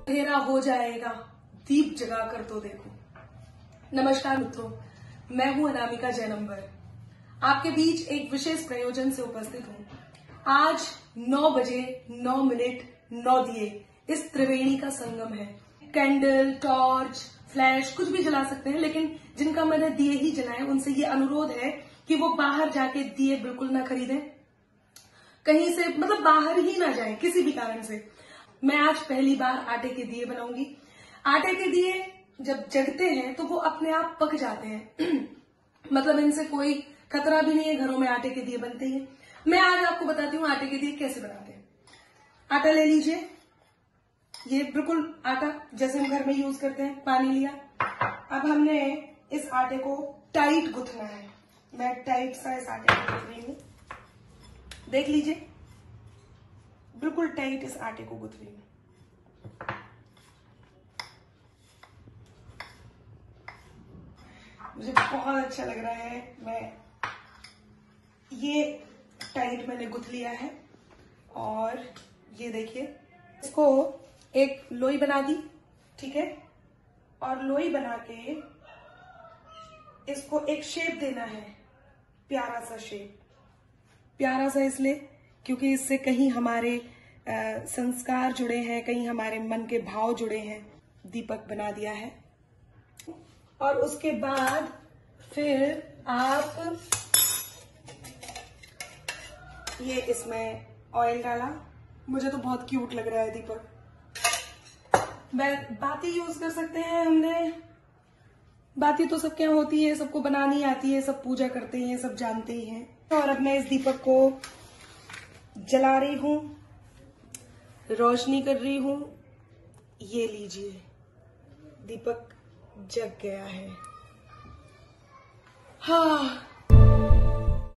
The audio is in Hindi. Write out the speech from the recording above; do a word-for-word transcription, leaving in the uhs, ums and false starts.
अंधेरा हो जाएगा, दीप जगा कर तो देखो। नमस्कार मित्रों, मैं हूं अनामिका जैनंबर, आपके बीच एक विशेष प्रयोजन से उपस्थित हूं। आज नौ बजे नौ मिनट नौ दिए इस त्रिवेणी का संगम है। कैंडल, टॉर्च, फ्लैश कुछ भी जला सकते हैं, लेकिन जिनका मैंने दिए ही जलाए उनसे ये अनुरोध है कि वो बाहर जाके दिए बिल्कुल ना खरीदें, कहीं से मतलब बाहर ही ना जाए किसी भी कारण से। मैं आज पहली बार आटे के दिए बनाऊंगी। आटे के दिए जब जगते हैं तो वो अपने आप पक जाते हैं मतलब इनसे कोई खतरा भी नहीं है, घरों में आटे के दिए बनते हैं। मैं आज आपको बताती हूँ आटे के दिए कैसे बनाते हैं। आटा ले लीजिए, ये बिल्कुल आटा जैसे हम घर में यूज करते हैं। पानी लिया, अब हमने इस आटे को टाइट गुथना है। मैं टाइट सा इस आटे को गुथ रही हूँ, देख लीजिए, बिल्कुल टाइट इस आटे को गुथ रही हूँ। मुझे बहुत अच्छा लग रहा है। मैं ये टाइट मैंने गुथ लिया है और ये देखिए, इसको एक लोई बना दी, ठीक है। और लोई बना के इसको एक शेप देना है, प्यारा सा शेप। प्यारा सा इसलिए क्योंकि इससे कहीं हमारे आ, संस्कार जुड़े हैं, कहीं हमारे मन के भाव जुड़े हैं। दीपक बना दिया है और उसके बाद फिर आप ये इसमें ऑयल डाला। मुझे तो बहुत क्यूट लग रहा है दीपक। बाती यूज कर सकते हैं हमने। बाती तो सबके यहाँ होती है, सबको बनानी आती है, सब पूजा करते हैं, सब जानते ही हैं। और अब मैं इस दीपक को जला रही हूं, रोशनी कर रही हूं। ये लीजिए, दीपक जग गया है। हाँ,